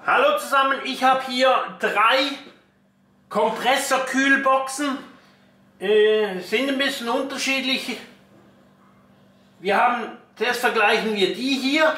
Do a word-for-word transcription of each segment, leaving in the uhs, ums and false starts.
Hallo zusammen, ich habe hier drei Kompressorkühlboxen, äh, sind ein bisschen unterschiedlich. Wir haben, zuerst vergleichen wir die hier.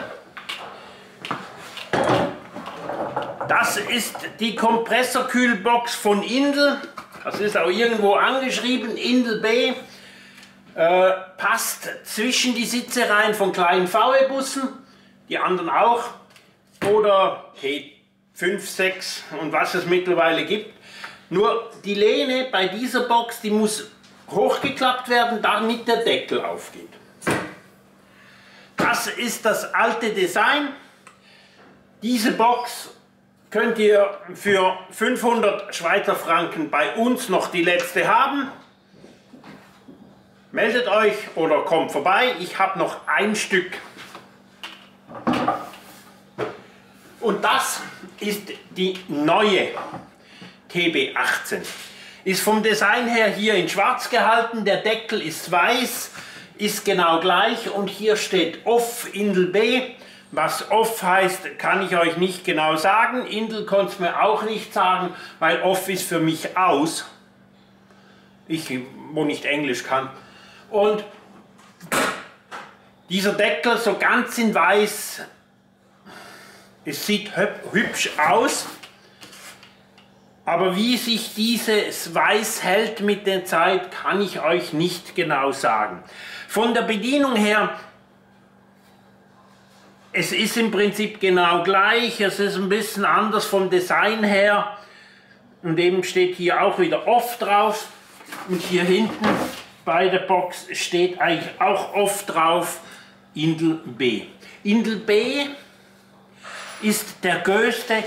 Das ist die Kompressorkühlbox von Indel, das ist auch irgendwo angeschrieben, Indel B. Äh, passt zwischen die Sitze rein von kleinen V W-Bussen, die anderen auch, oder T fünf, sechs und was es mittlerweile gibt. Nur die Lehne bei dieser Box, die muss hochgeklappt werden, damit der Deckel aufgeht. Das ist das alte Design. Diese Box könnt ihr für fünfhundert Schweizer Franken bei uns noch die letzte haben. Meldet euch oder kommt vorbei, ich habe noch ein Stück. Und das ist die neue T B achtzehn. Ist vom Design her hier in schwarz gehalten, der Deckel ist weiß, ist genau gleich und hier steht Off Indel B. Was Off heißt, kann ich euch nicht genau sagen. Indel konnte es mir auch nicht sagen, weil Off ist für mich aus. Ich, wo nicht Englisch kann. Und dieser Deckel so ganz in weiß, es sieht hübsch aus, aber wie sich dieses Weiß hält mit der Zeit, kann ich euch nicht genau sagen. Von der Bedienung her, es ist im Prinzip genau gleich, es ist ein bisschen anders vom Design her und eben steht hier auch wieder Off drauf und hier hinten bei der Box steht eigentlich auch oft drauf Indel B. Indel B ist der größte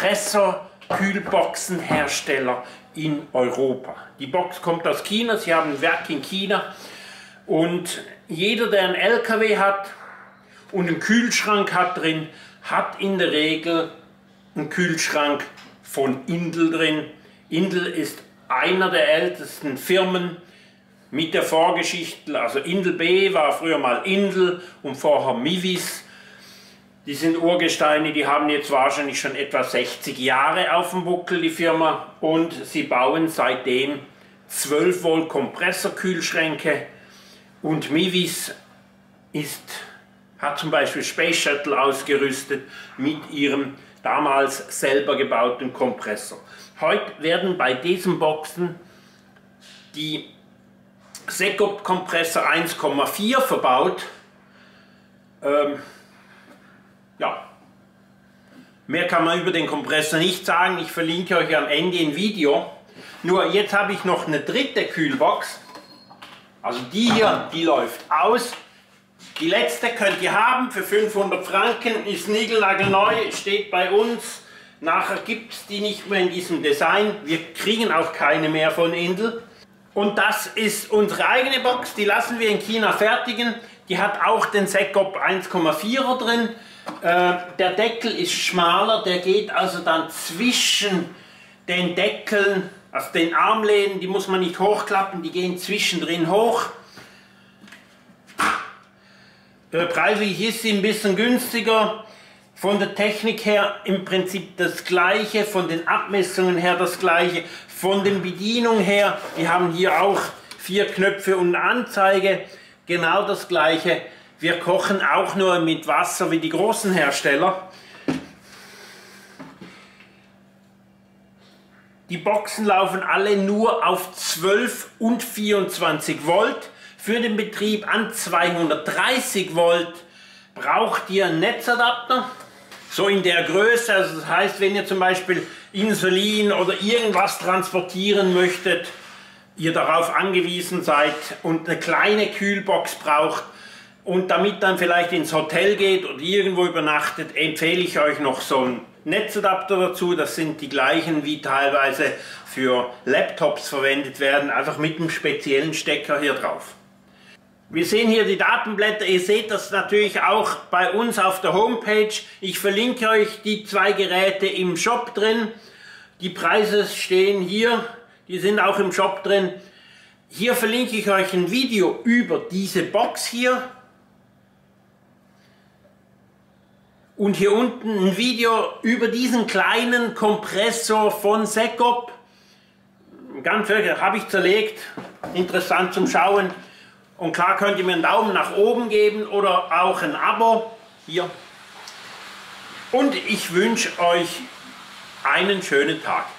Kompressorkühlboxenhersteller in Europa. Die Box kommt aus China, sie haben ein Werk in China und jeder, der einen L K W hat und einen Kühlschrank hat drin, hat in der Regel einen Kühlschrank von Indel drin. Indel ist einer der ältesten Firmen mit der Vorgeschichte, also Indel B war früher mal Indel und vorher Mivis. Die sind Urgesteine, die haben jetzt wahrscheinlich schon etwa sechzig Jahre auf dem Buckel, die Firma. Und sie bauen seitdem zwölf Volt Kompressorkühlschränke. Und Mivis ist, hat zum Beispiel Space Shuttle ausgerüstet mit ihrem damals selber gebauten Kompressor. Heute werden bei diesen Boxen die Sekop-Kompressor eins Komma vier verbaut. Ähm, ja, mehr kann man über den Kompressor nicht sagen. Ich verlinke euch am Ende ein Video. Nur jetzt habe ich noch eine dritte Kühlbox. Also die hier, die läuft aus. Die letzte könnt ihr haben für fünfhundert Franken, ist niegelnagelneu, steht bei uns. Nachher gibt es die nicht mehr in diesem Design. Wir kriegen auch keine mehr von Indel. Und das ist unsere eigene Box, die lassen wir in China fertigen. Die hat auch den Sekop eins Komma vierer drin. Äh, der Deckel ist schmaler, der geht also dann zwischen den Deckeln, also den Armlehnen, die muss man nicht hochklappen, die gehen zwischendrin hoch. Äh, preislich ist sie ein bisschen günstiger. Von der Technik her im Prinzip das gleiche, von den Abmessungen her das gleiche, von den Bedienungen her, wir haben hier auch vier Knöpfe und eine Anzeige, genau das gleiche. Wir kochen auch nur mit Wasser wie die großen Hersteller. Die Boxen laufen alle nur auf zwölf und vierundzwanzig Volt. Für den Betrieb an zweihundertdreißig Volt braucht ihr einen Netzadapter. So in der Größe, also das heißt, wenn ihr zum Beispiel Insulin oder irgendwas transportieren möchtet, ihr darauf angewiesen seid und eine kleine Kühlbox braucht und damit dann vielleicht ins Hotel geht oder irgendwo übernachtet, empfehle ich euch noch so einen Netzadapter dazu. Das sind die gleichen, wie teilweise für Laptops verwendet werden, einfach mit einem speziellen Stecker hier drauf. Wir sehen hier die Datenblätter, ihr seht das natürlich auch bei uns auf der Homepage. Ich verlinke euch die zwei Geräte im Shop drin. Die Preise stehen hier, die sind auch im Shop drin. Hier verlinke ich euch ein Video über diese Box hier. Und hier unten ein Video über diesen kleinen Kompressor von Sekop. Ganz wirklich, habe ich zerlegt. Interessant zum Schauen. Und klar könnt ihr mir einen Daumen nach oben geben oder auch ein Abo. Hier. Und ich wünsche euch einen schönen Tag.